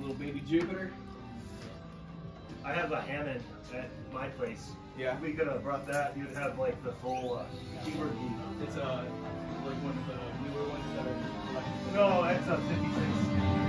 little baby Jupiter. I have a Hammond at my place. Yeah. If we could have brought that, you'd have like the full keyboard key. It's like one of the newer ones that are collectible. No, that's a 56.